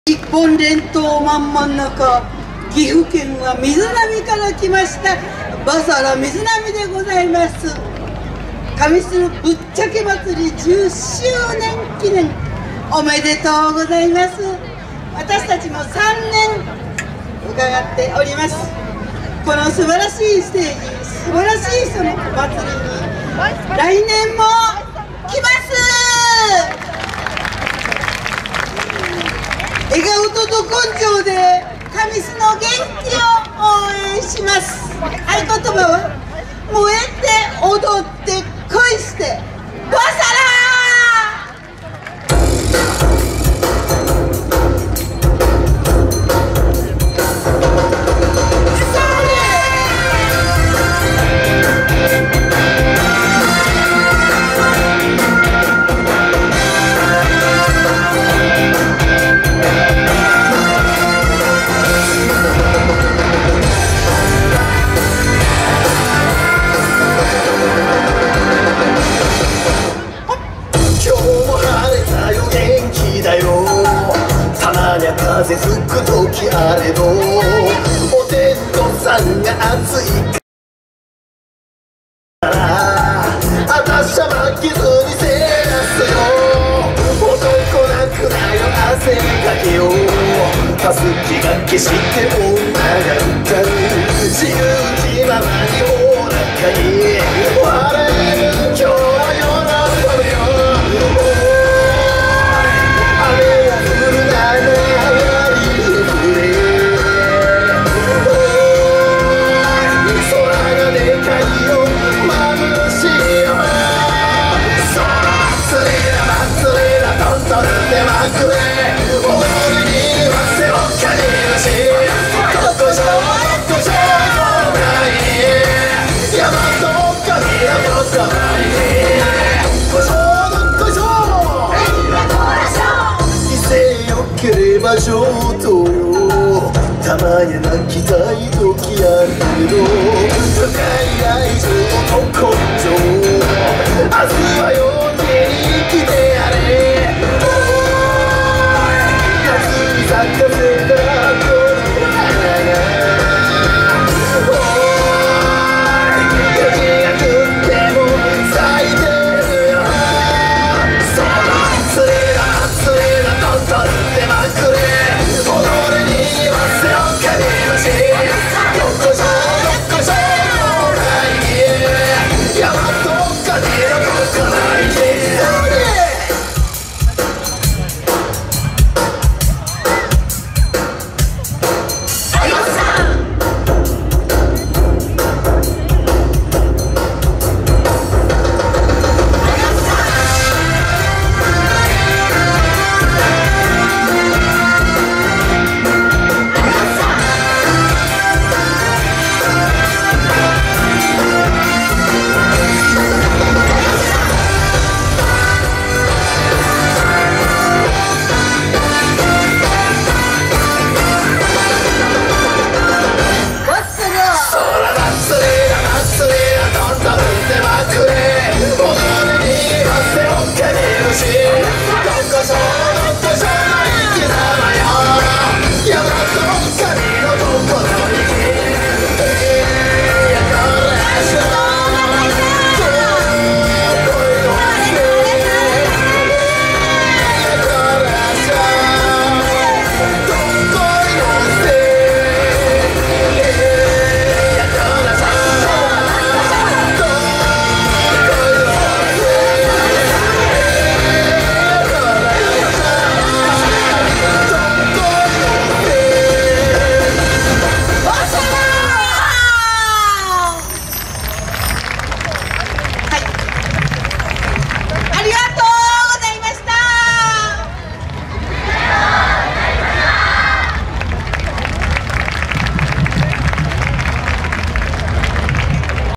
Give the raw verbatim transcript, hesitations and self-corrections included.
日本列島まん真ん中、岐阜県は瑞浪から来ましたバサラ瑞浪でございます。上須ぶっちゃけ祭りじゅっしゅうねん記念おめでとうございます。私たちもさんねん伺っております。この素晴らしいステージ、素晴らしいその祭りに来年も来ます。笑顔とど根性で上須の元気を応援します。合言葉は燃えて踊って恋してバサラ風吹く時あれどお天道さんが暑いからあたしゃ負けずにせらすよ。男泣くなよ汗かけようたすきがけして女が歌う自由気ままにおおらかに笑える今日は喜ぶよ。雨が降るなら上等よ。たまに泣きたい時あるけど深い愛情と根性明日はよけに来てやれ。夏に咲かせ